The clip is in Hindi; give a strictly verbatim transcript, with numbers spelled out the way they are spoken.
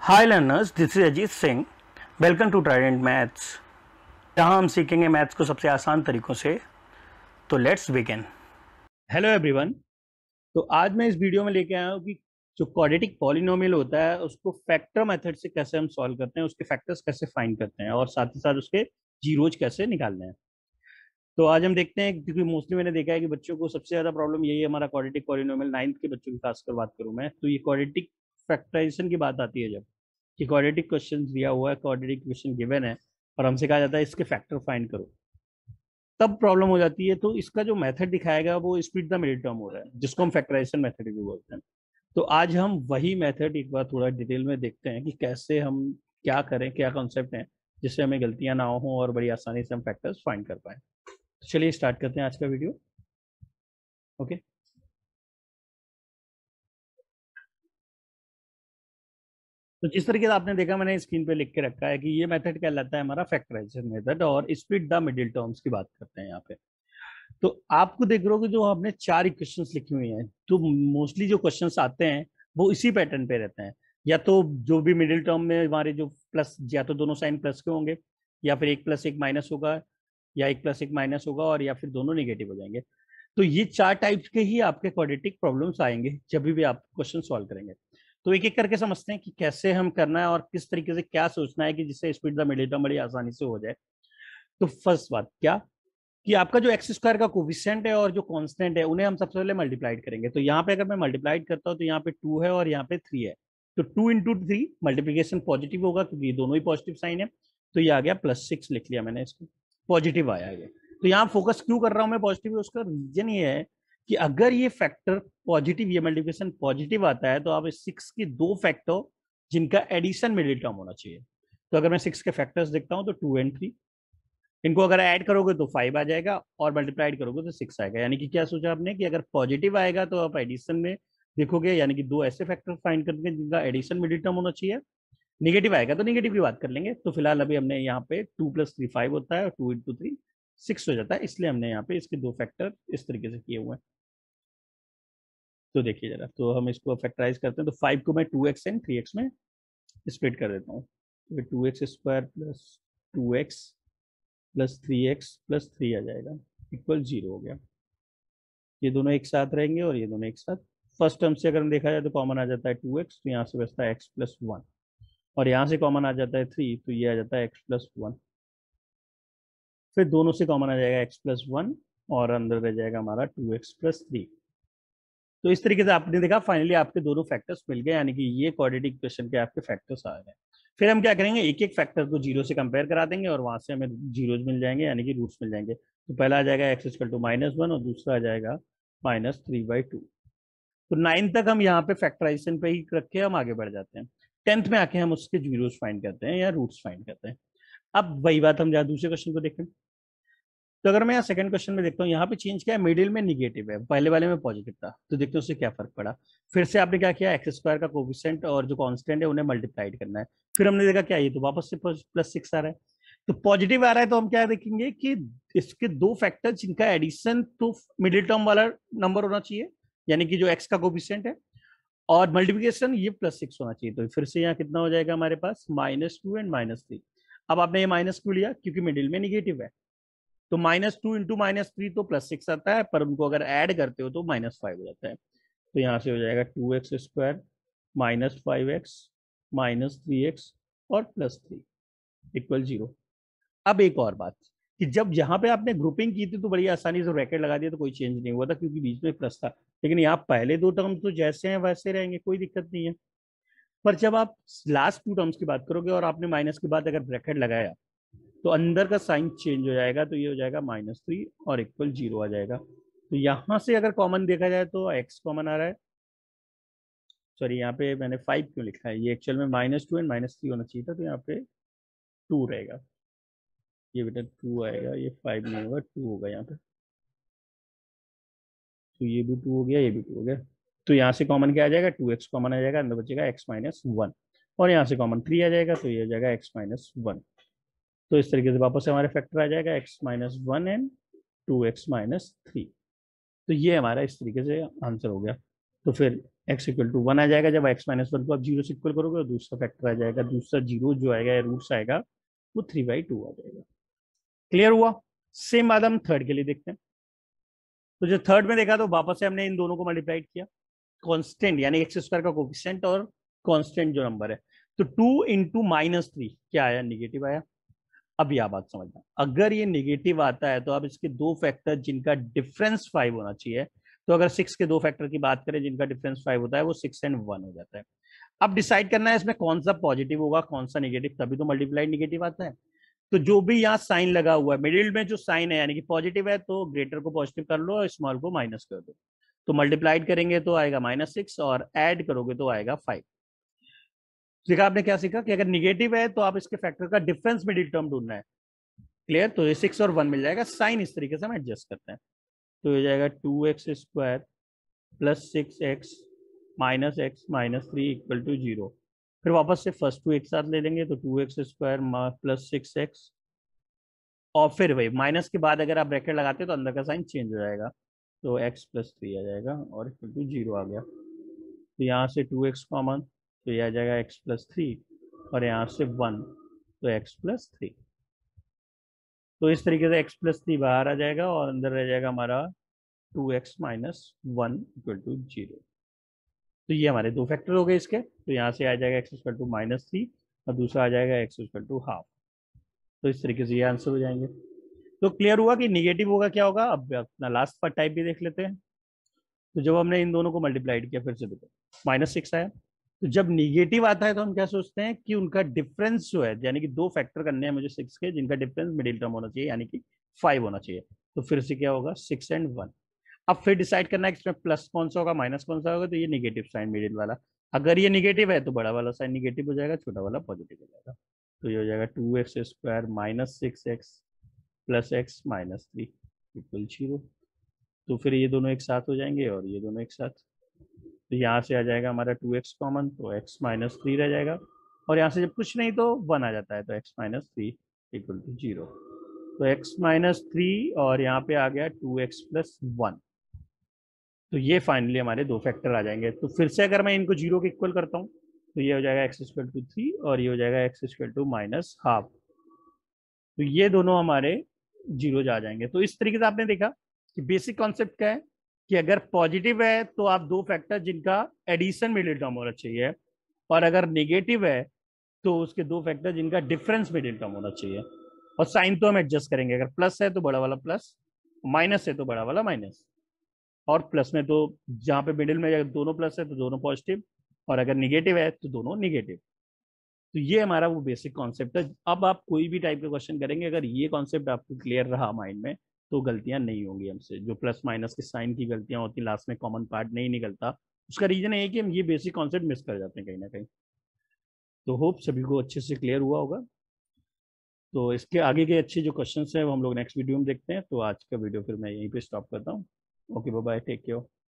Hi learners, this is Ajit Singh. Welcome to Trident maths, जहां हम सीखेंगे मैथ्स को सबसे आसान तरीकों से। तो लेट्स बिगिन। Hello everyone. तो आज मैं इस वीडियो में लेके आया हूँ कि जो क्वाड्रेटिक पॉलिनोमियल होता है उसको फैक्टर मेथड से कैसे हम सॉल्व करते हैं, उसके फैक्टर्स कैसे फाइंड करते हैं और साथ ही साथ उसके जीरोज कैसे निकालने हैं। तो आज हम देखते हैं, क्योंकि मोस्टली मैंने देखा है कि बच्चों को सबसे ज्यादा प्रॉब्लम यही है, हमारा क्वाड्रेटिक पॉलिनोमियल नाइन्थ के बच्चों की खासकर बात करूं मैं, तो ये क्वाड्रेटिक फैक्टराइजेशन की बात आती है जब कि क्वाड्रेटिक क्वेश्चन दिया हुआ है, क्वाड्रेटिक क्वेश्चन गिवन है और हमसे कहा जाता है इसके फैक्टर फाइंड करो, तब प्रॉब्लम हो जाती है। तो इसका जो मेथड दिखाएगा वो स्प्लिट द मिडिल टर्म हो रहा है, जिसको हम फैक्टराइजेशन मेथड भी बोलते हैं। तो आज हम वही मेथड एक बार थोड़ा डिटेल में देखते हैं कि कैसे हम क्या करें, क्या कॉन्सेप्ट है जिससे हमें गलतियां ना हो और बड़ी आसानी से हम फैक्टर्स फाइंड कर पाए। तो चलिए स्टार्ट करते हैं आज का वीडियो। ओके, तो जिस तरीके से आपने देखा, मैंने स्क्रीन पे लिख के रखा है कि ये मेथड कहलाता है हमारा फैक्टराइजेशन मेथड, और स्प्लिट द मिडिल टर्म्स की बात करते हैं यहाँ पे। तो आपको देख रहे हो कि जो हमने चार इक्वेशंस लिखी हुई हैं, तो मोस्टली जो क्वेश्चंस आते हैं वो इसी पैटर्न पे रहते हैं। या तो जो भी मिडिल टर्म में हमारे जो प्लस, या तो दोनों साइन प्लस के होंगे, या फिर एक प्लस एक माइनस होगा, या एक प्लस एक माइनस होगा, और या फिर दोनों नेगेटिव हो जाएंगे। तो ये चार टाइप्स के ही आपके क्वाड्रेटिक प्रॉब्लम्स आएंगे जब भी आप क्वेश्चन सॉल्व करेंगे। तो एक एक करके समझते हैं कि कैसे हम करना है और किस तरीके से क्या सोचना है कि जिससे स्प्लिट द मिडिल टर्म बड़ी आसानी से हो जाए। तो फर्स्ट बात क्या, कि आपका जो एक्स स्क्वायर का कोफिशिएंट है और जो कांस्टेंट है उन्हें हम सबसे पहले मल्टीप्लाइड करेंगे। तो यहाँ पे अगर मैं मल्टीप्लाइड करता हूँ तो यहाँ पे टू है और यहाँ पे थ्री है। तो two into three multiplication positive होगा क्योंकि ये दोनों ही पॉजिटिव साइन है। तो ये आ गया प्लस सिक्स, लिख लिया मैंने इसको, पॉजिटिव आया ये। तो यहाँ फोकस क्यों कर रहा हूँ मैं पॉजिटिव, उसका रीजन ये है कि अगर ये फैक्टर पॉजिटिव, ये मल्टीप्लिकेशन पॉजिटिव आता है तो आप इस सिक्स की दो फैक्टर जिनका एडिशन मिडिल टर्म होना चाहिए। तो अगर मैं सिक्स के फैक्टर्स देखता हूँ तो टू एंड थ्री, इनको अगर ऐड करोगे तो फाइव आ जाएगा और मल्टीप्लाइड करोगे तो सिक्स आएगा। यानी कि क्या सोचा आपने कि अगर पॉजिटिव आएगा तो आप एडिशन में देखोगे, यानी कि दो ऐसे फैक्टर फाइंड करेंगे जिनका एडिशन मिडिल टर्म होना चाहिए। निगेटिव आएगा तो निगेटिव की बात कर लेंगे। तो फिलहाल अभी हमने यहाँ पे टू प्लस थ्री फाइव होता है और टू इंटू थ्री सिक्स हो जाता है, इसलिए हमने यहाँ पे इसके दो फैक्टर इस तरीके से किए हुए हैं। तो देखिए जरा, तो हम इसको फैक्टराइज करते हैं। तो फाइव को मैं two x and three x में स्प्लिट कर देता हूँ। तो two x square plus two x plus three x plus three आ जाएगा, इक्वल जीरो हो गया। ये दोनों एक साथ रहेंगे और ये दोनों एक साथ। फर्स्ट टर्म से अगर हम देखा जाए तो कॉमन आ जाता है टू एक्स, तो यहाँ से बचता है एक्स प्लस वन, और यहाँ से कॉमन आ जाता है थ्री, तो ये आ जाता है एक्स प्लस वन। फिर दोनों से कॉमन आ जाएगा एक्स प्लस वन और अंदर रह जाएगा हमारा टू एक्स प्लस थ्री। तो इस तरीके से आपने देखा फाइनली आपके दोनों फैक्टर्स मिल गए, यानी कि ये क्वाड्रेटिक इक्वेशन के आपके फैक्टर्स आ गए। फिर हम क्या करेंगे, एक एक फैक्टर को जीरो से कंपेयर करा देंगे और वहां से हमें जीरोज मिल जाएंगे, यानी कि रूट्स मिल जाएंगे। तो पहला आ जाएगा x equal to minus one और दूसरा आ जाएगा माइनस थ्री बाई टू। तो नाइन तक हम यहाँ पे फैक्टराइजेशन पे ही रख के हम आगे बढ़ जाते हैं। टेंथ में आके हम उसके जीरोस फाइंड करते हैं या रूट्स फाइंड करते हैं। अब वही बात हम जहाँ दूसरे क्वेश्चन को देखें, तो अगर मैं यहाँ सेकंड क्वेश्चन में देखता हूँ, यहाँ पे चेंज क्या है, मिडिल में निगेटिव है, पहले वाले में पॉजिटिव था। तो देखते हैं उससे क्या फर्क पड़ा। फिर से आपने क्या किया, एक्स स्क्वायर का कोफिशिएंट और जो कांस्टेंट है उन्हें मल्टीप्लाइड करना है। फिर हमने देखा क्या, ये तो वापस से प्लस सिक्स आ रहा है। तो पॉजिटिव आ रहा है तो हम क्या देखेंगे कि इसके दो फैक्टर जिनका एडिशन तो मिडिल टर्म वाला नंबर होना चाहिए, यानी कि जो एक्स का कोफिशिएंट है, और मल्टीप्लिकेशन ये प्लस सिक्स होना चाहिए। तो फिर से यहाँ कितना हो जाएगा हमारे पास, minus two and minus three. अब आपने ये माइनस क्यों लिया, क्योंकि मिडिल में निगेटिव है। तो minus two into minus three तो प्लस सिक्स आता है, पर उनको अगर ऐड करते हो तो माइनस फाइव हो जाता है। तो यहाँ से हो जाएगा two x square minus five x minus three x और प्लस थ्री इक्वल जीरो। अब एक और बात, कि जब यहाँ पे आपने ग्रुपिंग की थी तो बड़ी आसानी से ब्रैकेट लगा दिया तो कोई चेंज नहीं हुआ था क्योंकि बीच में प्लस था। लेकिन यहाँ पहले दो टर्म तो जैसे हैं वैसे रहेंगे, कोई दिक्कत नहीं है। पर जब आप लास्ट टू टर्म्स की बात करोगे और आपने माइनस के बाद अगर ब्रैकेट लगाया तो अंदर का साइन चेंज हो जाएगा। तो ये हो जाएगा माइनस थ्री और इक्वल जीरो आ जाएगा। तो यहाँ से अगर कॉमन देखा जाए तो एक्स कॉमन आ रहा है, सॉरी यहाँ पे मैंने फाइव क्यों लिखा है, ये एक्चुअल में minus two and minus three होना चाहिए था, तो यहाँ पे टू रहेगा। ये बेटा टू आएगा, ये फाइव नहीं होगा, टू होगा यहाँ पे। तो ये भी टू हो गया, ये भी टू हो गया। तो यहाँ से कॉमन क्या आ जाएगा, टू एक्स कॉमन आ जाएगा, अंदर बचेगा एक्स माइनस वन, और यहाँ से कॉमन थ्री आ जाएगा, तो ये आ जाएगा एक्स माइनस वन। तो इस तरीके से वापस से हमारे फैक्टर आ जाएगा x minus one and two x minus three. तो ये हमारा इस तरीके से आंसर हो गया। तो फिर एक्स इक्वल टू वन आ जाएगा। जब एक्स माइनस वन को आप जीरो से इक्वल करोगे तो दूसरा फैक्टर आ जाएगा, दूसरा जीरो जो आएगा रूट्स आएगा वो थ्री बाई टू आ जाएगा। क्लियर हुआ? सेम बात हम थर्ड के लिए देखते हैं। तो जो थर्ड में देखा तो वापस से हमने इन दोनों को मल्टीप्लाइड किया, कांस्टेंट यानी एक्स स्क्वायर का कोफिशिएंट और कांस्टेंट जो नंबर है। तो टू इंटू माइनस थ्री क्या आया? निगेटिव आया। अब यह बात समझना, अगर ये निगेटिव आता है तो आप इसके दो फैक्टर जिनका डिफरेंस फाइव होना चाहिए, तो अगर सिक्स के दो फैक्टर की बात करें जिनका डिफरेंस फाइव होता है वो सिक्स एंड वन हो जाता है। अब डिसाइड करना है इसमें कौन सा पॉजिटिव होगा कौन सा निगेटिव, तभी तो मल्टीप्लाइड निगेटिव आता है। तो जो भी यहाँ साइन लगा हुआ है मिडिल में जो साइन है यानी कि पॉजिटिव है तो ग्रेटर को पॉजिटिव कर लो और स्मॉल को माइनस कर दो। तो मल्टीप्लाइड करेंगे तो आएगा माइनस सिक्स और ऐड करोगे तो आएगा फाइव। देखा आपने क्या सीखा कि अगर निगेटिव है तो आप इसके फैक्टर का डिफरेंस मिडिल टर्म ढूंढना है। क्लियर? तो ये सिक्स और वन मिल जाएगा, साइन इस तरीके से हम एडजस्ट करते हैं। तो ये जाएगा two x square plus six x minus x minus three equal to zero. फिर वापस से फर्स्ट टू एक साथ ले लेंगे तो two x square plus six x और फिर वही माइनस के बाद अगर आप ब्रैकेट लगाते हैं तो अंदर का साइन चेंज हो जाएगा, तो एक्स प्लस थ्री आ जाएगा और इक्वल टू जीरो आ गया। तो यहाँ से टू एक्स कॉमन तो ये आ जाएगा एक्स प्लस थ्री और यहाँ से वन तो एक्स प्लस थ्री। तो इस तरीके से एक्स प्लस थ्री बाहर आ जाएगा और अंदर रह जाएगा हमारा two x minus one equal to zero. तो ये हमारे दो फैक्टर हो गए इसके। तो यहाँ से आ जाएगा x equal to minus three और दूसरा आ जाएगा एक्स इक्वल टू हाफ। तो इस तरीके से ये आंसर हो जाएंगे। तो क्लियर हुआ कि निगेटिव होगा क्या होगा। अब अपना लास्ट पार्ट टाइप भी देख लेते हैं। तो जब हमने इन दोनों को मल्टीप्लाइड किया फिर से देखो माइनस सिक्स आया। तो जब निगेटिव आता है तो हम क्या सोचते हैं कि उनका डिफरेंस जो है यानी कि दो फैक्टर करने हैं मुझे सिक्स के जिनका डिफरेंस मिडिल टर्म होना चाहिए यानी कि फाइव होना चाहिए। तो फिर से क्या होगा सिक्स एंड वन। अब फिर डिसाइड करना है इसमें प्लस कौन सा होगा माइनस कौन सा होगा। तो ये निगेटिव साइन मिडिल वाला, अगर ये निगेटिव है तो बड़ा वाला साइन निगेटिव हो जाएगा, छोटा वाला पॉजिटिव हो जाएगा। तो ये हो जाएगा two x square minus six x plus x minus three equal zero. तो फिर ये दोनों एक साथ हो जाएंगे और ये दोनों एक साथ। तो यहाँ से आ जाएगा हमारा टू एक्स कॉमन तो एक्स माइनस थ्री रह जाएगा और यहाँ से जब कुछ नहीं तो वन आ जाता है तो x minus three equal to zero. तो एक्स माइनस थ्री और यहाँ पे आ गया टू एक्स प्लस वन। तो ये फाइनली हमारे दो फैक्टर आ जाएंगे। तो फिर से अगर मैं इनको जीरो के इक्वल करता हूँ तो ये हो जाएगा एक्स स्क्वल टू थ्री और ये हो जाएगा x equal to minus half. तो ये दोनों हमारे जीरो आ जाएंगे। तो इस तरीके से आपने देखा कि बेसिक कॉन्सेप्ट क्या है कि अगर पॉजिटिव है तो आप दो फैक्टर जिनका एडिशन मिडिल टर्म होना चाहिए और अगर नेगेटिव है तो उसके दो फैक्टर जिनका डिफरेंस मिडिल टर्म होना चाहिए। और साइन तो हम एडजस्ट करेंगे, अगर प्लस है तो बड़ा वाला प्लस, माइनस है तो बड़ा वाला माइनस, और प्लस में तो जहां पे मिडिल में अगर दोनों प्लस है तो दोनों पॉजिटिव और अगर निगेटिव है तो दोनों निगेटिव। तो ये हमारा वो बेसिक कॉन्सेप्ट है। अब आप कोई भी टाइप के क्वेश्चन करेंगे अगर ये कॉन्सेप्ट आपको क्लियर रहा माइंड में तो गलतियां नहीं होंगी हमसे। जो प्लस माइनस के साइन की गलतियां होती लास्ट में कॉमन पार्ट नहीं निकलता, उसका रीजन है कि हम ये बेसिक कॉन्सेप्ट मिस कर जाते हैं कहीं ना कहीं। तो होप सभी को अच्छे से क्लियर हुआ होगा। तो इसके आगे के अच्छे जो क्वेश्चन हैं वो हम लोग नेक्स्ट वीडियो में देखते हैं। तो आज का वीडियो फिर मैं यहीं पे स्टॉप करता हूँ। Okay bye bye, take care.